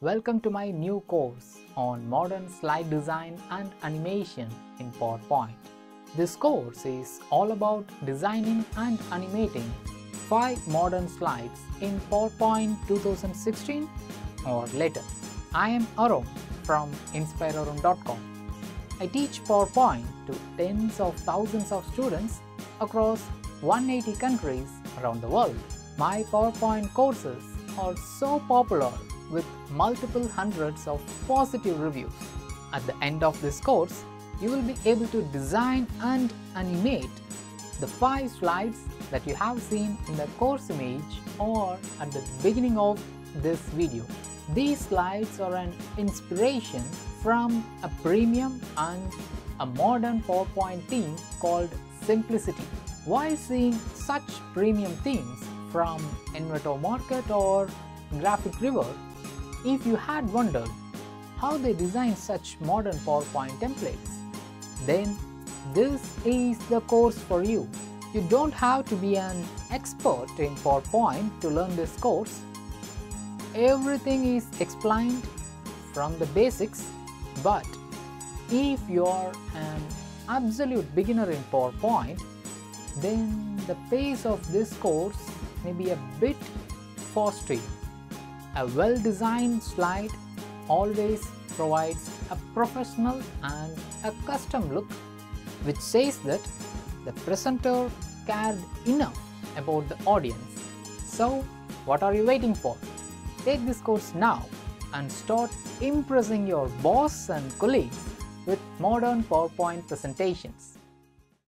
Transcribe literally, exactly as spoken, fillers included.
Welcome to my new course on modern slide design and animation in PowerPoint. This course is all about designing and animating five modern slides in PowerPoint two thousand sixteen or later. I am Arun from inspire arun dot com. I teach PowerPoint to tens of thousands of students across one hundred eighty countries around the world. My PowerPoint courses are so popular with multiple hundreds of positive reviews. At the end of this course, you will be able to design and animate the five slides that you have seen in the course image or at the beginning of this video. These slides are an inspiration from a premium and a modern PowerPoint theme called Simplicity. While seeing such premium themes from Envato Market or Graphic River, if you had wondered how they design such modern PowerPoint templates, then this is the course for you. You don't have to be an expert in PowerPoint to learn this course. Everything is explained from the basics, but if you are an absolute beginner in PowerPoint, then the pace of this course may be a bit fast to you. A well-designed slide always provides a professional and a custom look, which says that the presenter cared enough about the audience. So, what are you waiting for? Take this course now and start impressing your boss and colleagues with modern PowerPoint presentations.